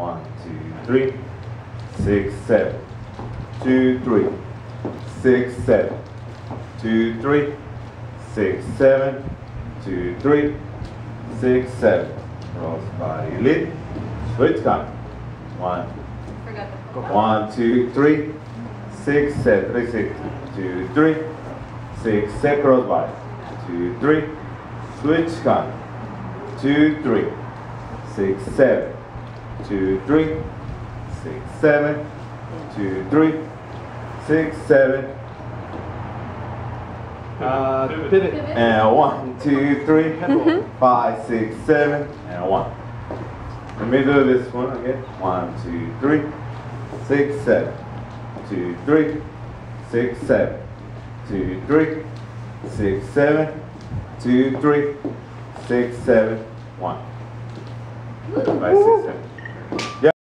1, 2, 3, 6, 7, 2, 3, 6, 7, 2, 3, 6, 7, 2, 3, 6, 7. Cross body lift. Switch count. 1, 1, 2, 3, 6, 7, 3, 6, 2, 3, 6, 7, cross body. 2, 3, switch count. 2, 3, 6, 7, 2, 3, 6, 7, 2, 3, 6, 7. Pivot. And 1, 2, 3, 5, 6, 7, and 1. Let me do this one again. 1, 2, 3, 6, 7, 2, 3, 6, 7, 2, 3, 6, 7, 2, 3, 6, 7, 1. 5, 6, 7. Yeah.